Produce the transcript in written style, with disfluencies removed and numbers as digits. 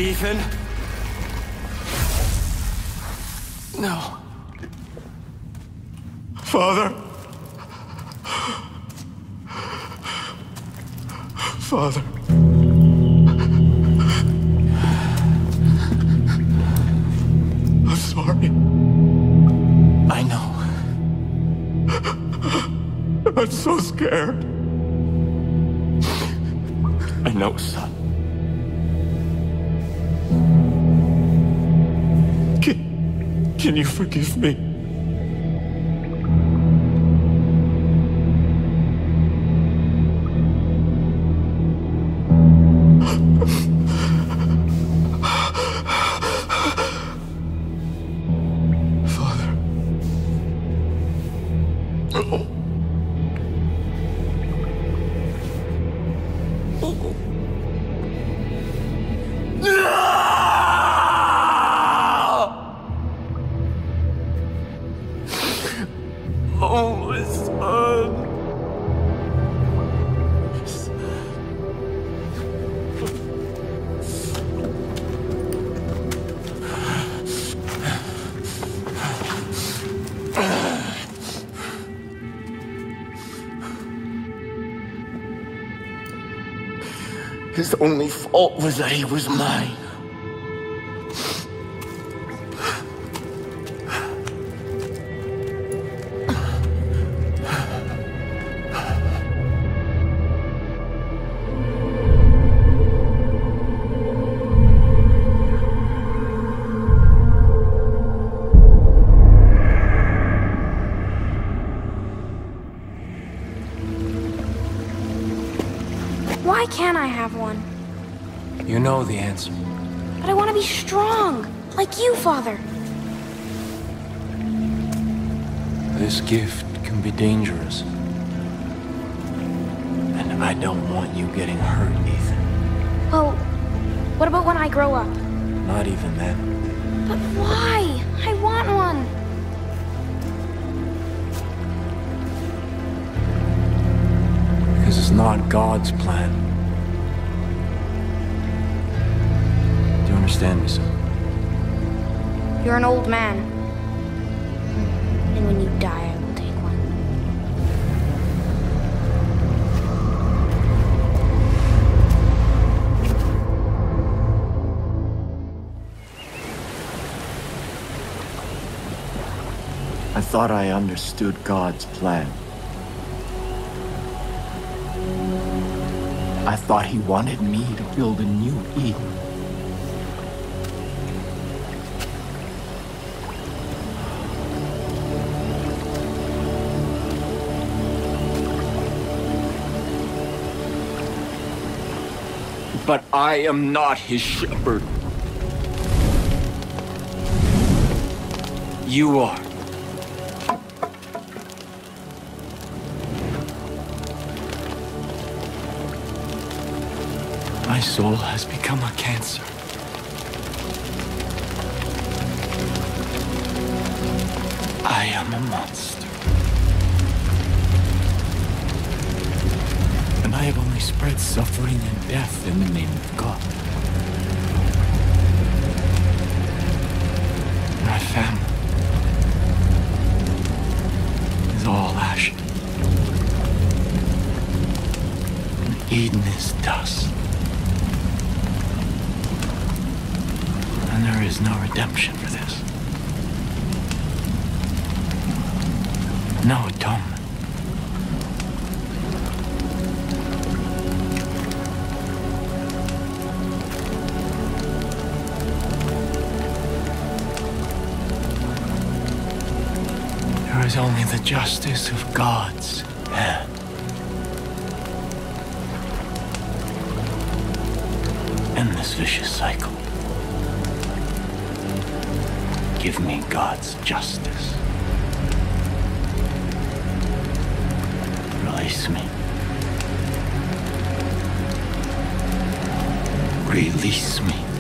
Ethan? No. Father? Father? I'm sorry. I know. I'm so scared. I know, son. Can you forgive me? Father. Oh. Oh, my son. His only fault was that he was mine. Why can't I have one? You know the answer. But I want to be strong, like you, Father. This gift can be dangerous. And I don't want you getting hurt, Ethan. Well, what about when I grow up? Not even then. But why? I want one. Because it's not God's plan. Do you understand me, son? You're an old man. And when you die, I will take one. I thought I understood God's plan. I thought he wanted me to build a new Eden. But I am not his shepherd. You are. My soul has become a cancer. I am a monster. And I have only spread suffering and death in the name of God. My family is all ashes. And Eden is dust. And there is no redemption for this. No atonement. There is only the justice of God's hand. End this vicious cycle. Give me God's justice. Release me. Release me.